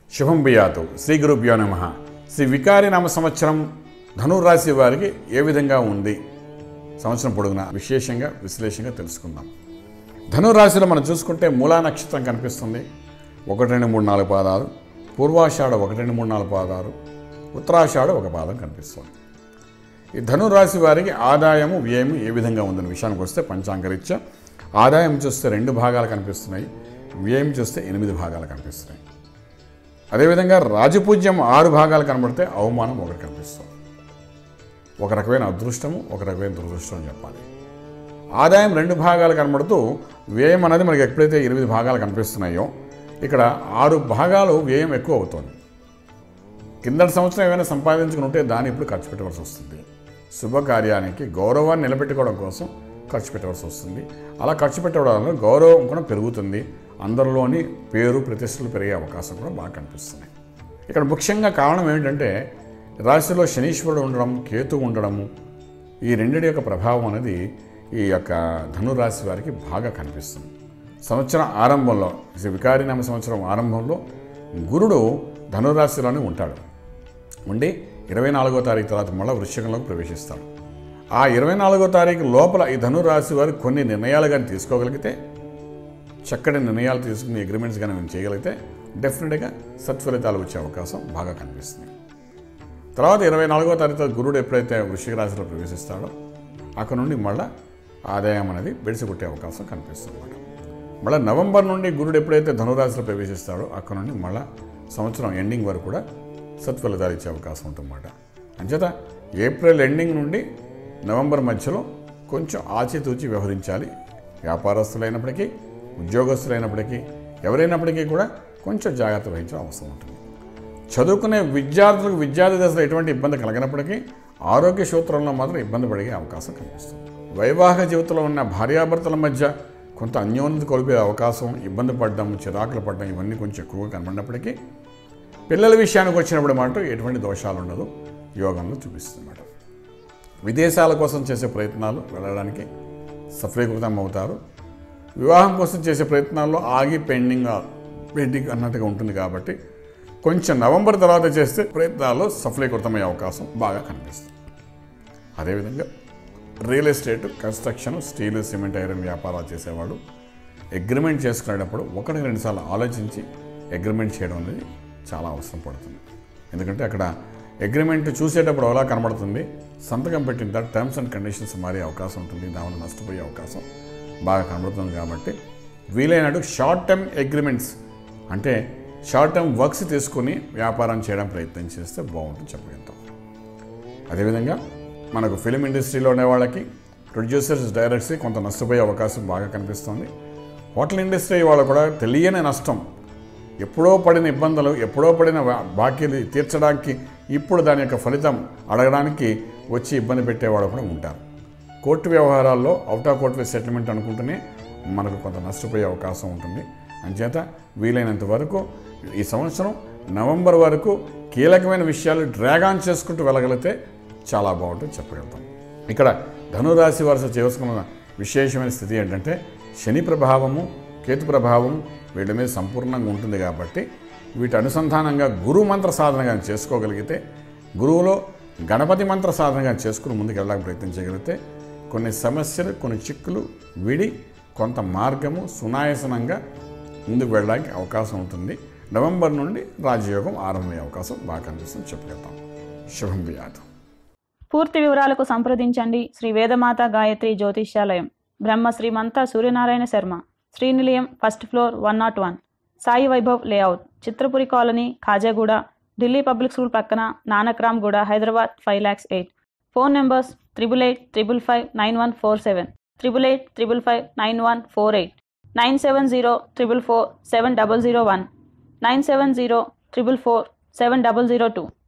శుభం బియాతు శ్రీ గురుభ్యో నమః. శ్రీ వికారి నామ సంవత్సరం ధనురాశి వారికి ఏ విధంగా ఉంది సంవత్సరం పొడుగునా విశేషంగా విశ్లేషంగా తెలుసుకుందాం. ధనురాశిలో మనం చూసుకుంటే మూలా నక్షత్రం కనిపిస్తుంది. 1, 2, 3, 4 పాదాలు, పూర్వాషాఢ 1, 2, 3, 4 పాదాలు, ఉత్తరాషాఢ 1 పాదం కనిపిస్తుంది. ఈ ధనురాశి వారికి ఆదాయము వ్యయము ఏ విధంగా ఉందనే విషయానికి వస్తే పంచాంగరీత్యా ఆదాయం చూస్తే 2 భాగాలు కనిపిస్తున్నాయి, వ్యయం చూస్తే 8 భాగాలు కనిపిస్తున్నాయి. అదేవిధంగా రాజపూజ్యం 6 భాగాలు కనబడితే అవమానం 1 కనిపిస్తుంది. ఒక రకమైన అదృష్టము, ఒక రకమైన దురదృష్టం అని చెప్పాలి. ఆదాయం 2 భాగాలు కనబడుతూ వ్యయం అనేది మనకి ఎప్పుడైతే 8 భాగాలు కనిపిస్తున్నాయో ఇక్కడ 6 భాగాలు వ్యయం ఎక్కువ అవుతుంది. కిందటి సంవత్సరం ఏమైనా సంపాదించుకుని ఉంటే దాన్ని ఇప్పుడు ఖర్చు పెట్టవలసి వస్తుంది. శుభకార్యానికి గౌరవాన్ని నిలబెట్టుకోవడం కోసం ఖర్చు పెట్టవలసి వస్తుంది. అలా ఖర్చు పెట్టడం వల్ల గౌరవం కూడా పెరుగుతుంది. అందరిలోని పేరు ప్రతిష్టలు పెరిగే అవకాశం కూడా బాగా కనిపిస్తున్నాయి. ఇక్కడ ముఖ్యంగా కారణం ఏమిటంటే రాశిలో శనీశ్వరుడు ఉండడం, కేతు ఉండడము, ఈ రెండిటి యొక్క ప్రభావం అనేది ఈ యొక్క ధనురాశి వారికి బాగా కనిపిస్తుంది. సంవత్సరం ఆరంభంలో వికారినామ సంవత్సరం ఆరంభంలో గురుడు ధనురాశిలోనే ఉంటాడు. ఉండి 24వ తారీఖు తర్వాత మళ్ళీ వృశ్చికంలోకి ప్రవేశిస్తాడు. ఆ 24వ తారీఖు లోపల ఈ ధనురాశి వారు కొన్ని నిర్ణయాలు కానీ తీసుకోగలిగితే, చక్కటి నిర్ణయాలు తీసుకుని అగ్రిమెంట్స్ కానీ మేము చేయగలిగితే డెఫినెట్గా సత్ఫలితాలు వచ్చే అవకాశం బాగా కనిపిస్తుంది. తర్వాత 24వ తారీఖు గురుడు ఎప్పుడైతే వృశ్చిక రాశిలో ప్రవేశిస్తాడో అక్కడ నుండి మళ్ళీ ఆదాయం అనేది బెడిసికొట్టే అవకాశం కనిపిస్తుంది అన్నమాట. మళ్ళీ నవంబర్ నుండి గురుడు ఎప్పుడైతే ధనురాశిలో ప్రవేశిస్తాడో అక్కడ నుండి మళ్ళీ సంవత్సరం ఎండింగ్ వరకు కూడా సత్ఫలితాలు ఇచ్చే అవకాశం ఉంటుందన్నమాట. అంచేత ఏప్రిల్ ఎండింగ్ నుండి నవంబర్ మధ్యలో కొంచెం ఆచితూచి వ్యవహరించాలి. వ్యాపారస్తులైనప్పటికీ, ఉద్యోగస్తులైనప్పటికీ, ఎవరైనప్పటికీ కూడా కొంచెం జాగ్రత్త వహించడం అవసరం ఉంటుంది. చదువుకునే విద్యార్థులకు విద్యార్థి దశలో ఎటువంటి ఇబ్బంది కలగనప్పటికీ ఆరోగ్య సూత్రంలో మాత్రం ఇబ్బంది పడే అవకాశం కనిపిస్తుంది. వైవాహిక జీవితంలో ఉన్న భార్యాభర్తల మధ్య కొంత అన్యోన్యత కోల్పోయే అవకాశం, ఇబ్బంది పడడం, చిరాకులు పడడం ఇవన్నీ కొంచెం ఎక్కువగా కనబడినప్పటికీ పిల్లల విషయానికి వచ్చినప్పుడు మాట ఎటువంటి దోషాలు ఉండదు యోగంలో చూపిస్తుందన్నమాట. విదేశాల కోసం చేసే ప్రయత్నాలు వెళ్ళడానికి సఫలీకృతం అవుతారు. వివాహం కోసం చేసే ప్రయత్నాల్లో ఆగి పెండింగ్ అన్నట్టుగా ఉంటుంది కాబట్టి కొంచెం నవంబర్ తర్వాత చేస్తే ప్రయత్నాల్లో సఫలీకృతమయ్యే అవకాశం బాగా కనిపిస్తుంది. అదేవిధంగా real estate, construction, steel, cement, iron వ్యాపారాలు చేసేవాడు అగ్రిమెంట్ చేసుకునేటప్పుడు 1-2 సార్లు ఆలోచించి అగ్రిమెంట్ చేయడం అనేది చాలా అవసరం పడుతుంది. ఎందుకంటే అక్కడ అగ్రిమెంట్ చూసేటప్పుడు ఎలా కనబడుతుంది, సంతకం పెట్టిన తర్వాత టర్మ్స్ అండ్ కండిషన్స్ మారే అవకాశం ఉంటుంది, దానివల్ల నష్టపోయే అవకాశం బాగా కనబడుతుంది. కాబట్టి వీలైనట్టు షార్ట్ టర్మ్ అగ్రిమెంట్స్ అంటే షార్ట్ టర్మ్ వర్క్స్ తీసుకుని వ్యాపారం చేయడం ప్రయత్నం చేస్తే బాగుంటుంది చెప్పగలుగుతాం. అదేవిధంగా మనకు ఫిలిం ఇండస్ట్రీలో ఉండే వాళ్ళకి, ప్రొడ్యూసర్స్, డైరెక్టర్స్కి కొంత నష్టపోయే అవకాశం బాగా కనిపిస్తుంది. హోటల్ ఇండస్ట్రీ వాళ్ళు కూడా తెలియని నష్టం, ఎప్పుడో పడిన ఇబ్బందులు, ఎప్పుడో పడిన బాకీలు తీర్చడానికి ఇప్పుడు దాని యొక్క ఫలితం అడగడానికి వచ్చి ఇబ్బంది పెట్టేవాళ్ళు కూడా ఉంటారు. కోర్టు వ్యవహారాల్లో అవుట్ ఆఫ్ కోర్టు సెటిల్మెంట్ అనుకుంటూనే మనకు కొంత నష్టపోయే అవకాశం ఉంటుంది. అంచేత వీలైనంత వరకు ఈ సంవత్సరం నవంబర్ వరకు కీలకమైన విషయాలు డ్రాగ్ ఆన్ చేసుకుంటూ వెళ్ళగలిగితే చాలా బాగుంటుంది చెప్పగలుగుతాం. ఇక్కడ ధనురాశి వారు చేసుకున్న విశేషమైన స్థితి ఏంటంటే శని ప్రభావము, కేతు ప్రభావం వీళ్ళ మీద సంపూర్ణంగా ఉంటుంది. కాబట్టి వీటి అనుసంధానంగా గురు మంత్ర సాధనగా చేసుకోగలిగితే, గురువులో గణపతి మంత్ర సాధనగా చేసుకుని ముందుకు వెళ్ళడానికి ప్రయత్నం చేయగలిగితే కొన్ని సమస్యలు, కొన్ని చిక్కులు విడి కొంత మార్గము సునాయాసనంగా ముందుకు వెళ్ళడానికి అవకాశం ఉంటుంది. నవంబర్ నుండి రాజయోగం ఆరంభమయ్యే అవకాశం బాగా కనిపిస్తుంది చెప్పగలుగుతాం. శుభం బియాతు. పూర్తి వివరాలకు సంప్రదించండి Shri Vedamata Gayatri Jyotishyalayam, Brahma Shrimanta Suryanarayana Sharma, Srinilayam, 1st floor, 101, Sai Vaibhav layout, Chitrapuri colony, Khajaguda, Delhi public school పక్కన, నానక్రామ్ గూడ, హైదరాబాద్ 5,08,000. Phone numbers 8885559147, 8885559148, 9704447001, 9704447002.